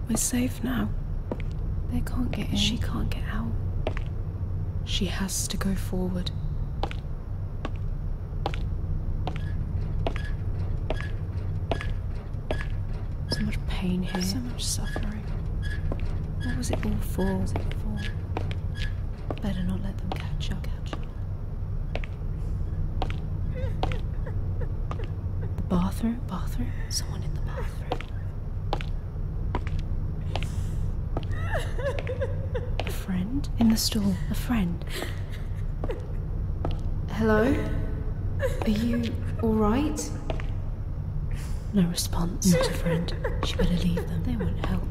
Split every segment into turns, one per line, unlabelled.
We're safe now.
They can't get in.
She can't get out. She has to go forward. So much pain here.
So much suffering.
What was it all for?
What was it for? Better not let them catch up. The bathroom? Bathroom? Someone in the bathroom. A friend? In the stall. A friend. Hello? Are you alright? No response. Not a friend. She better leave them. They won't help.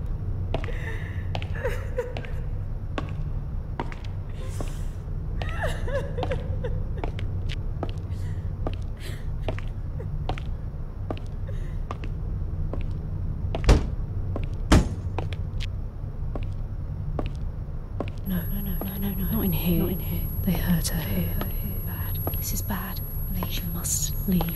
No. Not in here. Not in here. They hurt her here. Bad. This is bad. She must leave.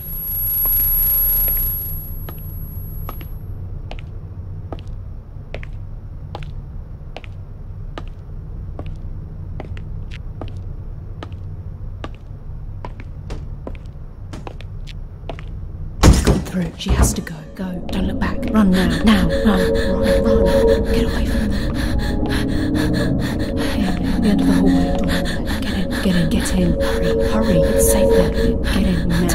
Through. She has to go. Go. Don't look back. Run now. Now. Run. Get away from them. Here, the end of the hallway. Get in. Get in. Hurry. It's safe there. Get in now.